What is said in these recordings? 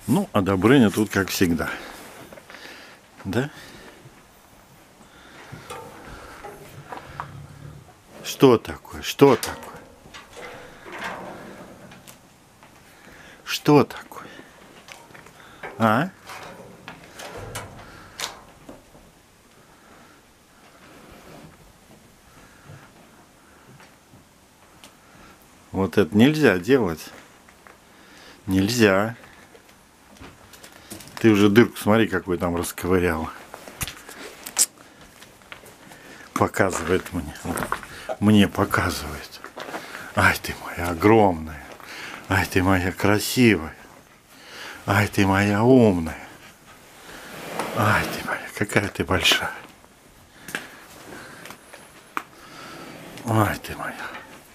Ну, а Добрыня тут как всегда. Да? Что такое? Что такое? Что такое? А? Вот это нельзя делать. Нельзя. Ты уже дырку, смотри, какой там расковырял. Показывает мне. Мне показывает. Ай, ты моя огромная. Ай, ты моя красивая. Ай, ты моя умная. Ай, ты моя, какая ты большая. Ай, ты моя.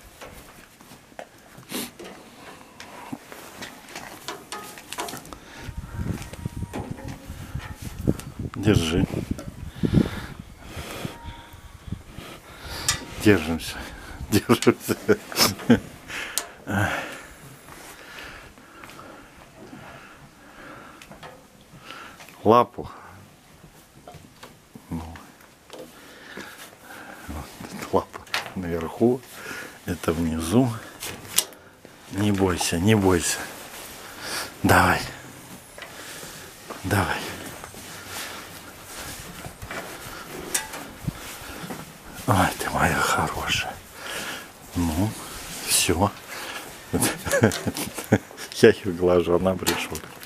Держи. Держимся. Держимся. Лапу. Ну. Вот, лапа наверху. Это внизу. Не бойся, не бойся. Давай. Давай. Ай, ты моя хорошая. Ну, все. Я ее глажу, она пришла.